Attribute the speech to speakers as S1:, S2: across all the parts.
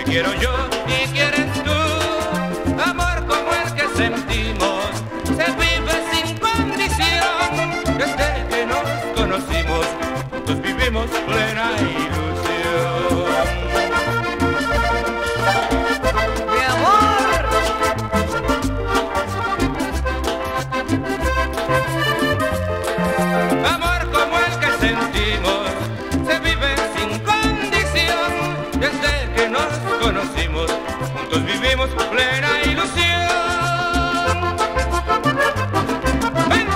S1: quiero yo y quieres tú. Amor como el que sentimos se vive sin condición. Desde que nos conocimos, juntos vivimos plena ilusión.
S2: Mi amor,
S1: amor como el que sentimos se vive sin condición. Desde que nos conocimos, juntos vivimos plena ilusión. ¡Ven!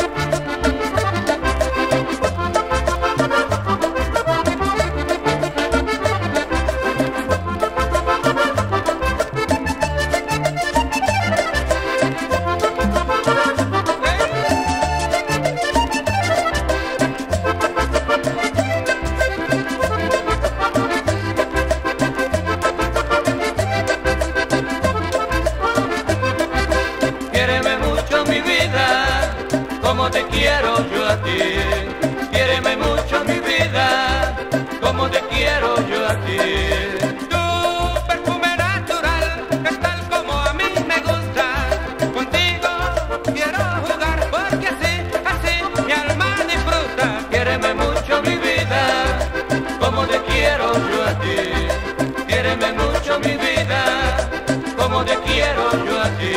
S1: Quiéreme mucho mi vida, como te quiero yo a ti. Quiéreme mucho mi vida, como te quiero yo a ti. Tu perfume natural es tal como a mí me gusta. Contigo quiero jugar porque así mi alma disfruta. Quiéreme mucho mi vida, como te quiero yo a ti. Quiéreme mucho mi vida, como te quiero yo a ti.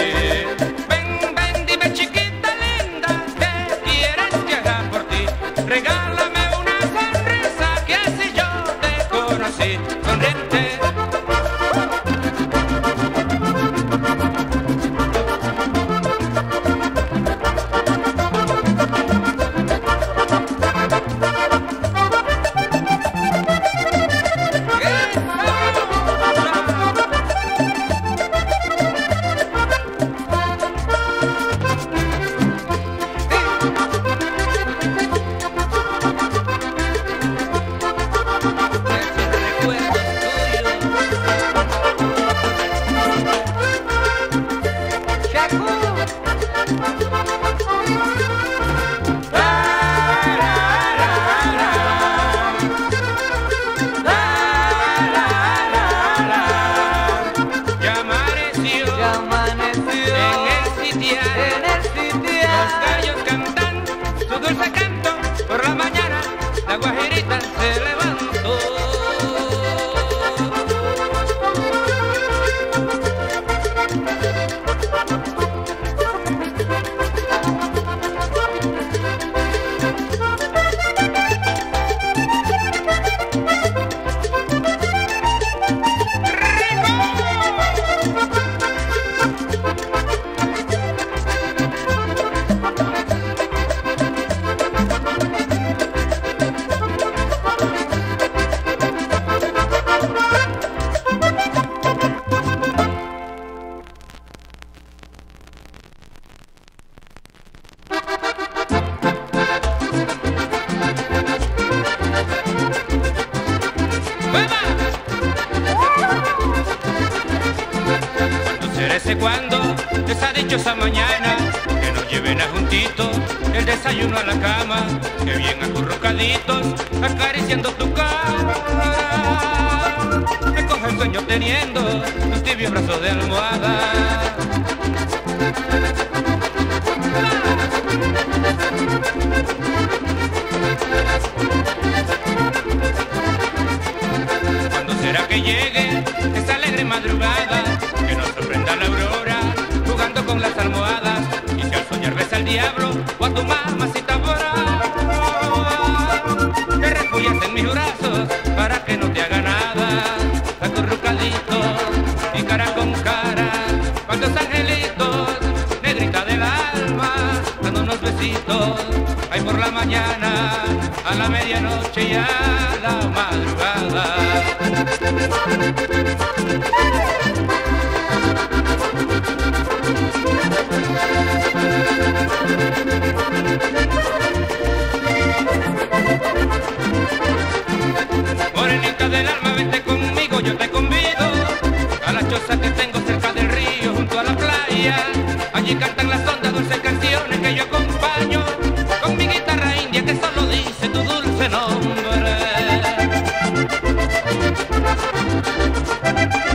S1: Regálame una sonrisa que así yo te conocí, sonriente. Dulce canto por la mañana, la guajirita se levantó. ¿Cuándo será ese cuando, esa dichosa mañana, que nos lleven a juntito el desayuno a la cama, que bien acurrucaditos, acariciando tu cara? Me coge el sueño teniendo tus tibios brazos de almohada. ¿Cuándo será que llegue esa alegre madrugada, que nos sorprenda la aurora jugando con las almohadas? Y si al soñar ves al diablo o a tu mamacita brava, te refugías en mis brazos para que no te haga nada. Acurrucadito y cara con cara, cuantos angelitos, negrita del alma, dando unos besitos, ahí por la mañana, a la medianoche y a la madrugada. Morenita del alma, vente conmigo, yo te convido a la choza que tengo cerca del río, junto a la playa. Allí cantan las ondas dulces canciones que yo acompaño con mi guitarra india que solo dice tu dulce nombre.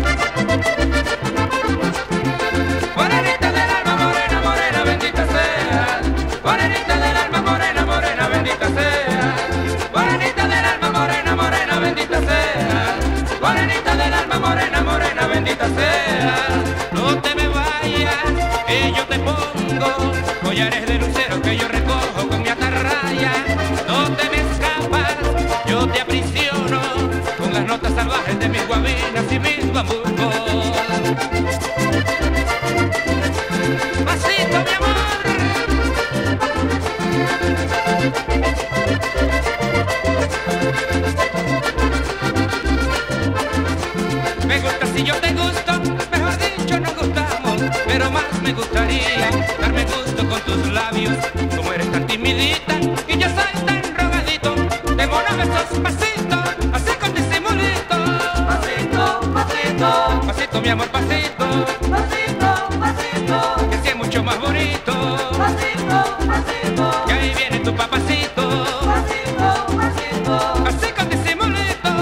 S1: pongo, collares de lucero que yo recojo con mi atarraya. No te me escapas, yo te aprisiono con las notas salvajes de mis guabinas y mis bambucos. Pasito, mi amor. Me gusta si yo te gusto, mejor dicho nos gustamos, pero más me gustaría darme gusto con tus labios. Como eres tan timidita y yo soy tan rogadito, démonos esos pasitos, así con disimulito. Pasito, pasito, pasito mi amor, pasito, pasito, pasito, que sí es mucho más bonito. Pasito, pasito, que ahí viene tu papacito. Pasito, pasito, así con disimulito.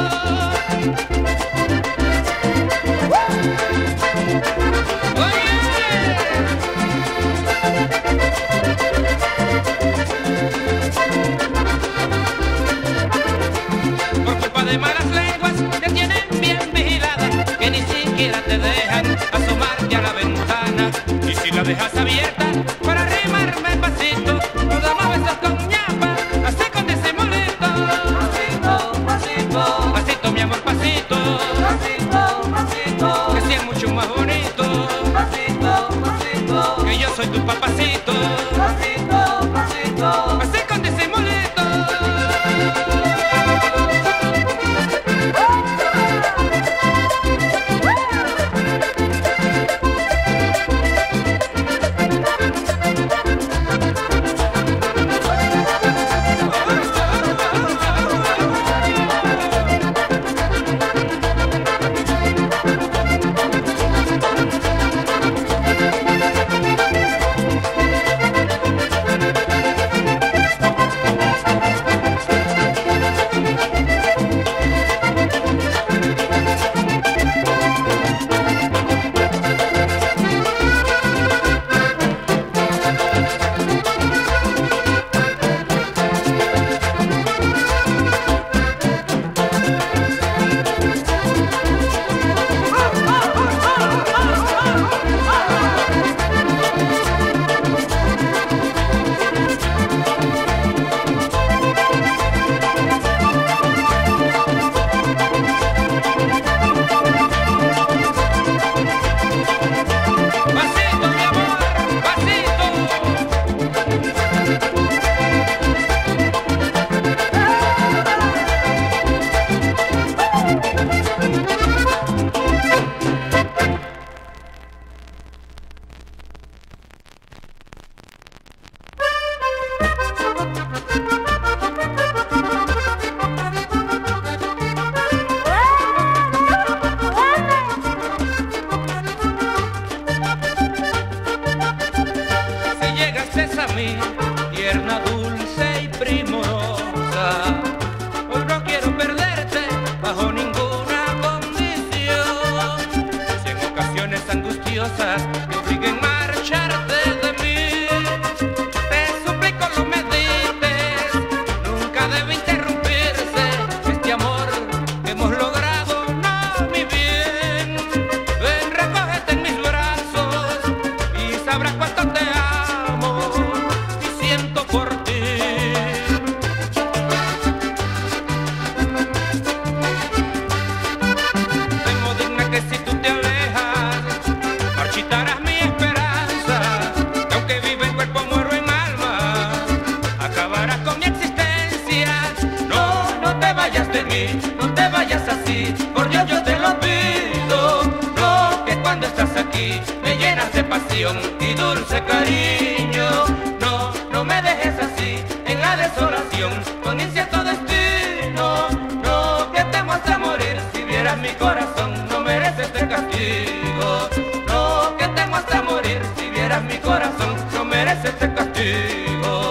S1: Por culpa de malas lenguas te tienen bien vigilada, que ni siquiera te dejan asomarte a la ventana. Y si la dejas abierta para arrimarme el pasito, nos damos besos con ñapa, así con disimulito. Pasito, pasito, pasito mi amor, pasito, pasito, pasito, que sí es mucho más bonito. Pasito, pasito, que yo soy tu papacito. Pasito, pasito, así con disimulito. Tierna, dulce y primorosa, hoy no quiero perderte bajo ninguna condición. Si en ocasiones angustiosas te obliguen marcharte de mí, te suplico lo medites, nunca debe interrumpirse este amor que hemos logrado, no mi bien. Ven, recógete en mis brazos y sabrás cuánto te amo y siento por ti. Tengo digna que si tú te alejas, marchitarás mi esperanza, que aunque vive en cuerpo, muero en alma, acabarás con mi existencia. No, no te vayas de mí, no te vayas así, por Dios yo te lo pido. No, que cuando estás aquí me llenas de pasión y dulce cariño. No, no me dejes así en la desolación, con incierto destino. No, que temo hasta morir, si vieras mi corazón no merece este castigo. No, que temo hasta morir, si vieras mi corazón no merece este castigo.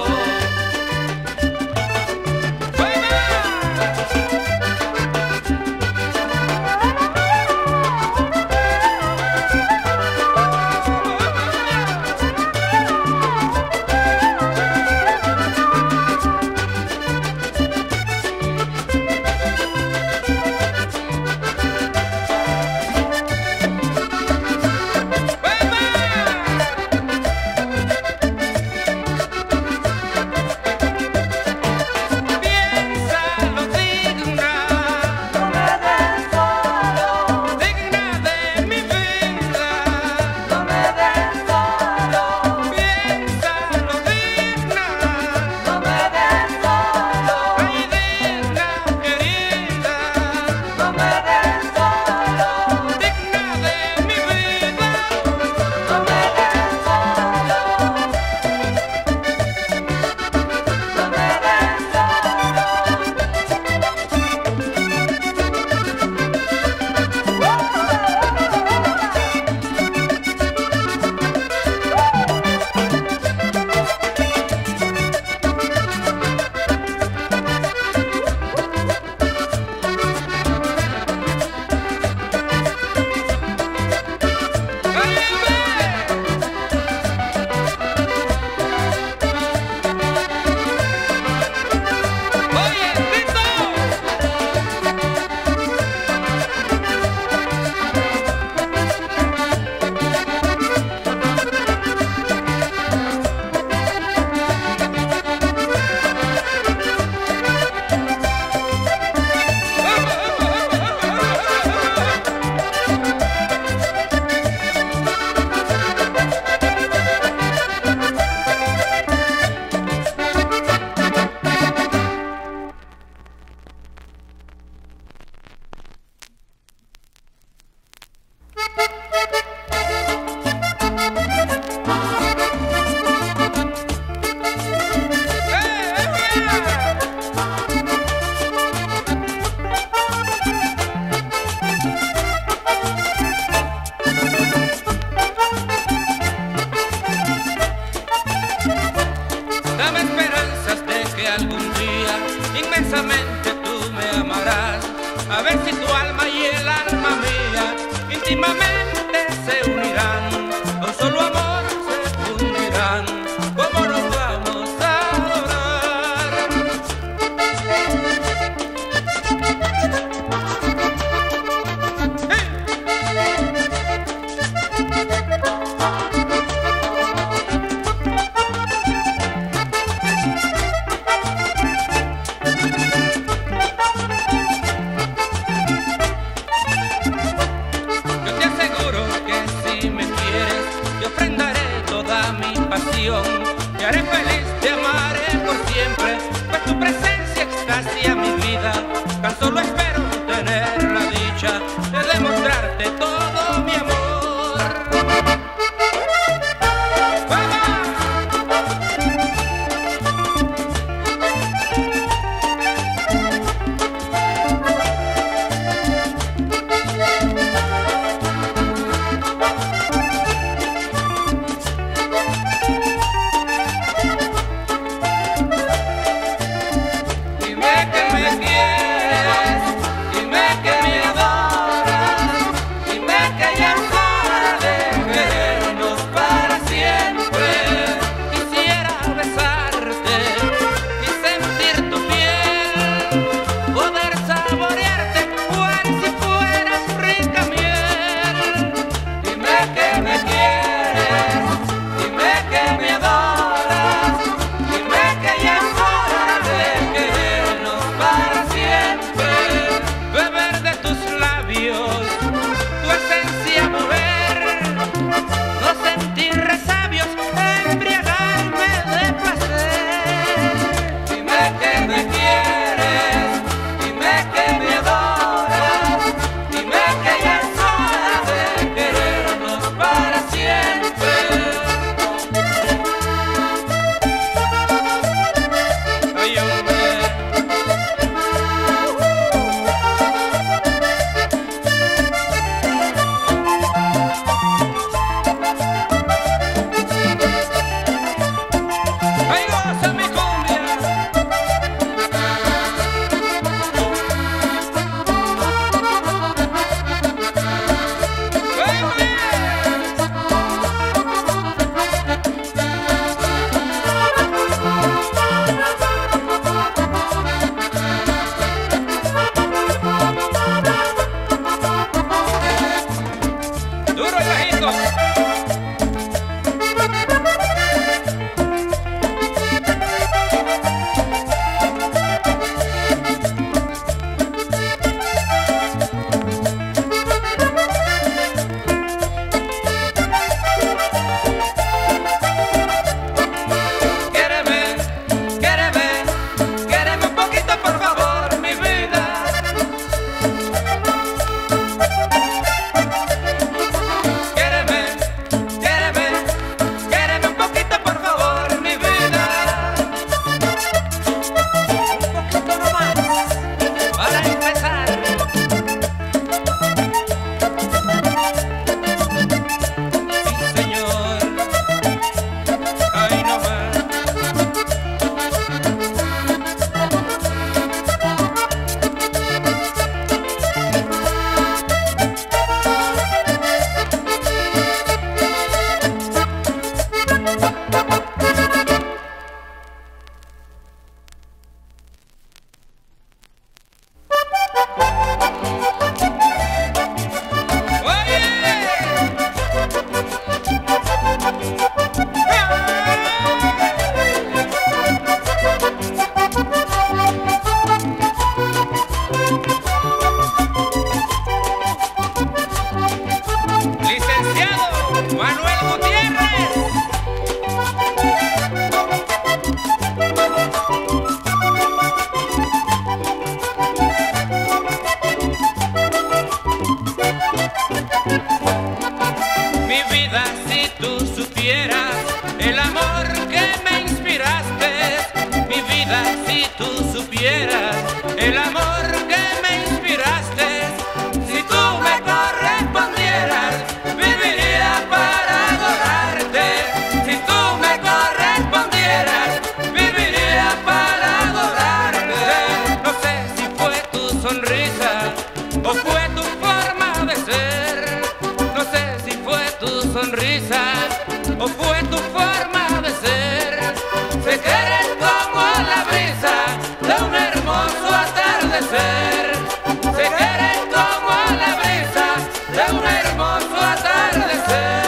S1: si tú supieras el amor que me inspiraste, si tú me correspondieras, viviría para adorarte. Si tú me correspondieras, viviría para adorarte. No sé si fue tu sonrisa o fue tu forma de ser. No sé si fue tu sonrisa o fue tu forma de ser. Sé que eres como la brisa de un hermoso atardecer. Sé que eres como la brisa de un hermoso atardecer.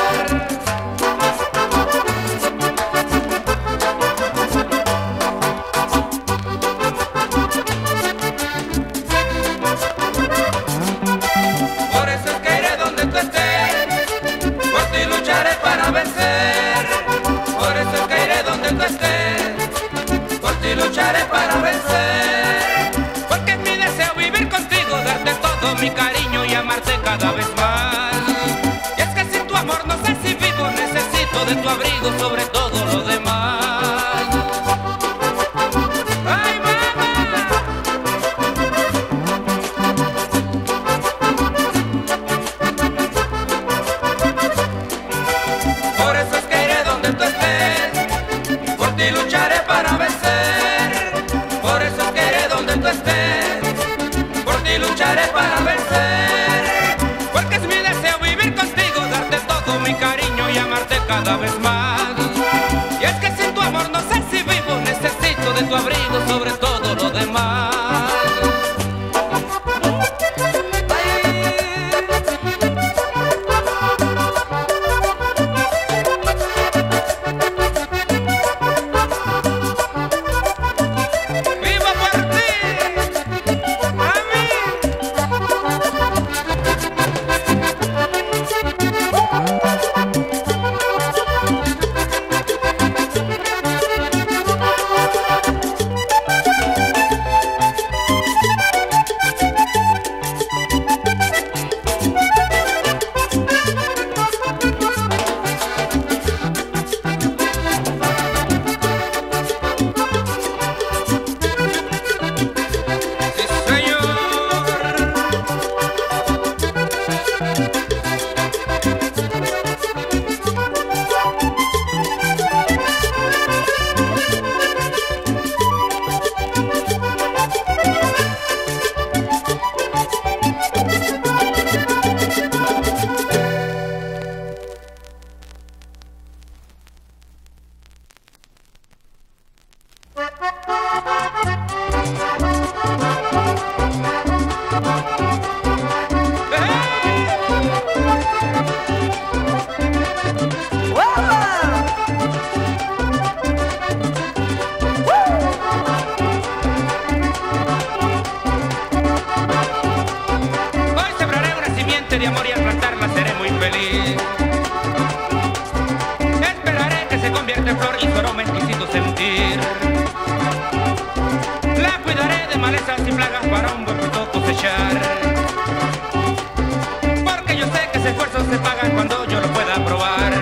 S1: Por eso es que iré donde tú estés, por ti lucharé para vencer. Por eso es que iré donde tú estés, por ti lucharé para vencer. Porque es mi deseo vivir contigo, darte todo mi cariño y amarte cada vez más. Y es que sin tu amor no sé si vivo, necesito de tu abrigo sobre todo lo demás. ¡Ay, mamá! Por eso es que iré donde tú estés, por ti lucharé para vencer. Por eso es que iré donde tú estés, por ti lucharé para vencer. Porque es mi deseo vivir contigo, darte todo mi cariño y amarte cada vez más. Y es que sin tu amor no sé si vivo, necesito de tu abrigo sobre todo lo demás. ¡Vivo por ti! ¡A mí! ¡Sí, señor! Hoy sembraré una simiente de amor y al plantarla seré muy feliz. Esperaré que se convierta en flor y su aroma exquisito sentir. La cuidaré de malezas y plagas para un buen fruto cosechar. Porque yo sé que ese esfuerzo se paga cuando yo lo pueda probar.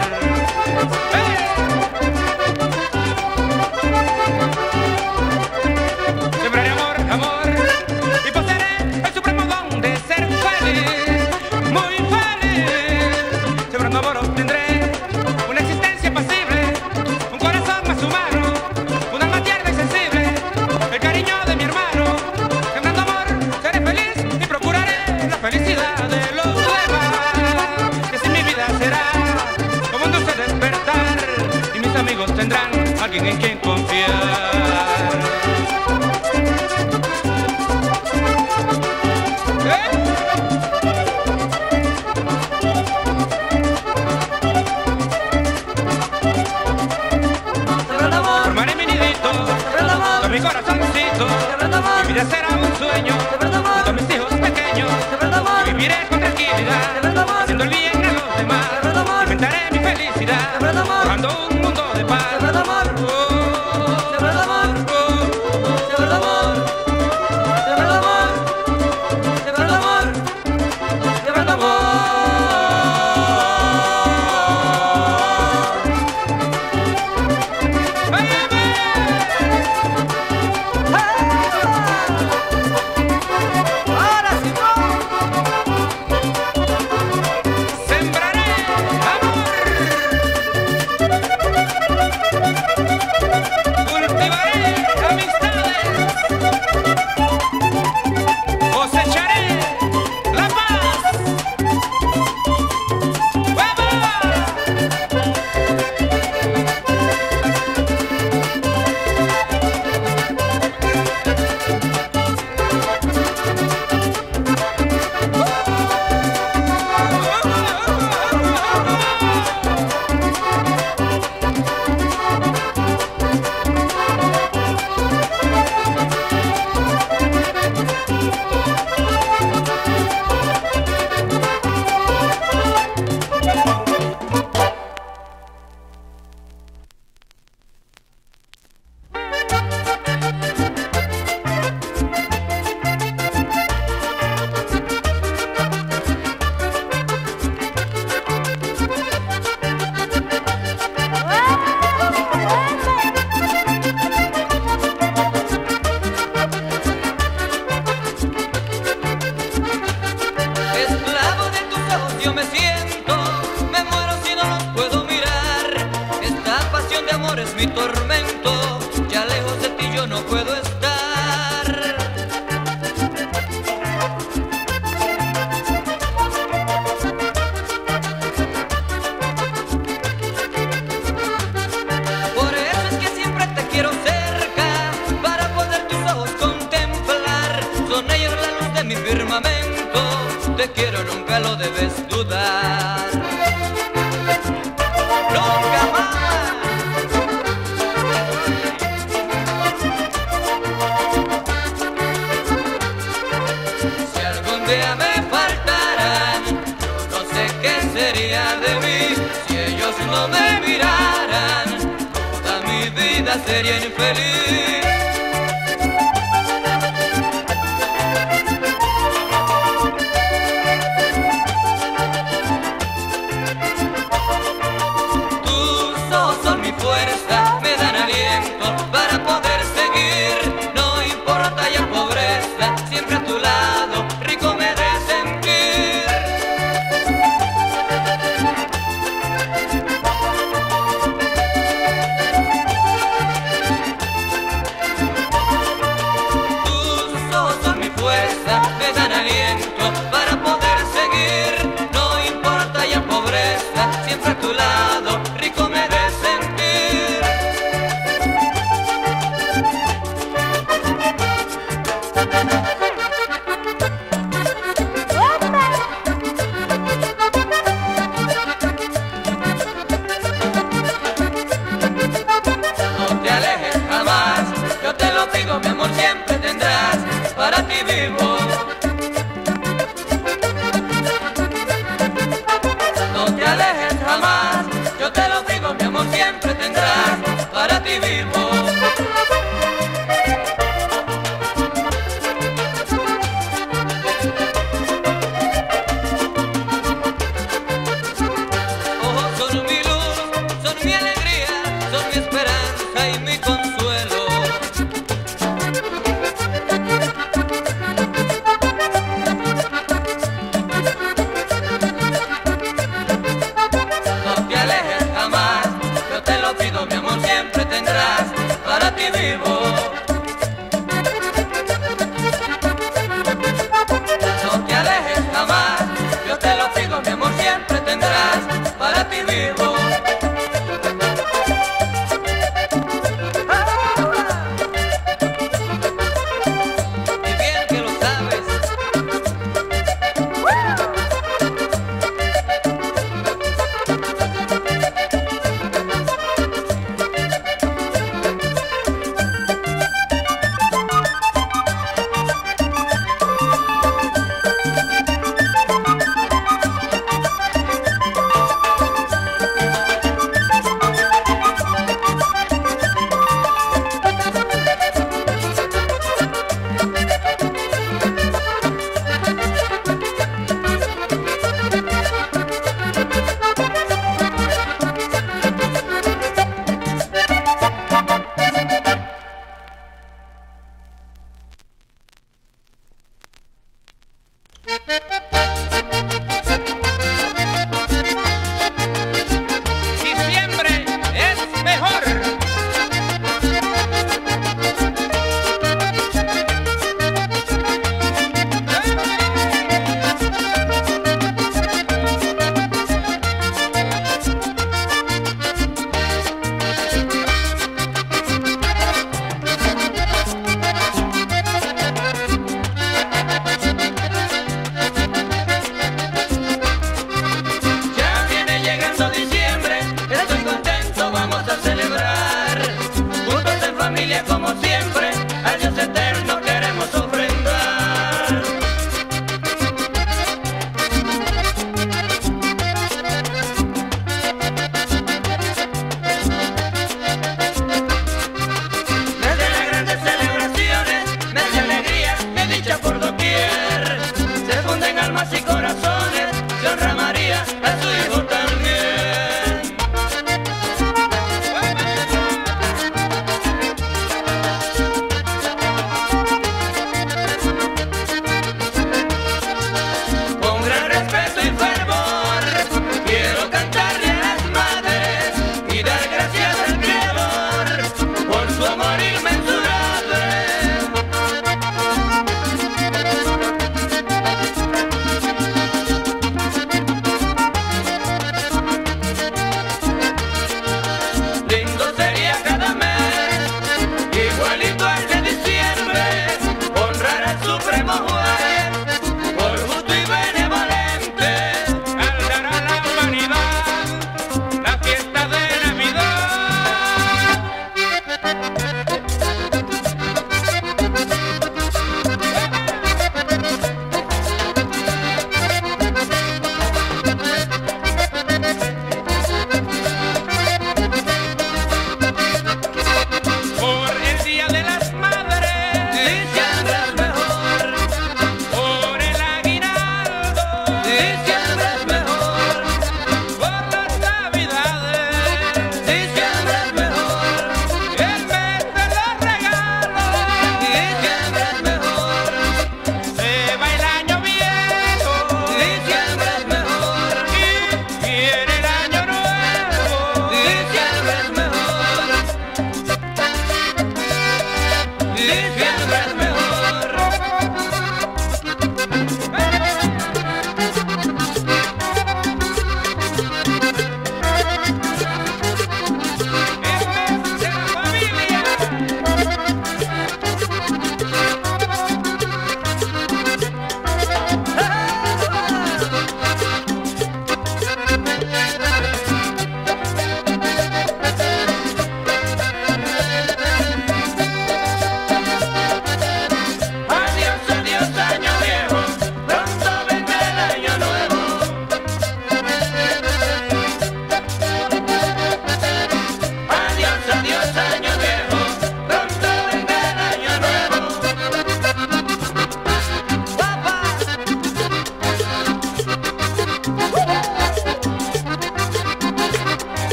S1: Sembraré amor, amor, y poseeré el supremo don de ser feliz, muy feliz. Sembrando amor obtendré una existencia pasible, un corazón más humano, un alma tierna y sensible, el cariño de mi hermano. Sembrando amor seré feliz y procuraré la felicidad de los demás. Que si mi vida será como un dulce despertar y mis amigos tendrán alguien en quien confiar. Formaré mi nidito con mi corazoncito. Mi vida será un sueño junto a mis hijos pequeños. Y viviré con tranquilidad, haciendo el bien a los demás. Inventaré mi felicidad, buscando un mundo de paz. te quiero, nunca lo debes dudar. Nunca más. Si algún día me faltaran, yo no sé qué sería de mí. Si ellos no me miraran, toda mi vida sería infeliz. Fuerza, me dan aliento para poder seguir. No importa ya pobreza, siempre a tu lado, rico me he de sentir. Tus ojos son mi fuerza, me dan aliento para poder seguir. No importa ya pobreza, siempre a tu lado, rico me he de sentir. Mi amor siempre tendrás, para ti vivo. No te alejes jamás, yo te lo digo, mi amor siempre tendrás, para ti vivo. Ojos son mi luz, son mi alegría, son mi esperanza y mi consuelo. duerme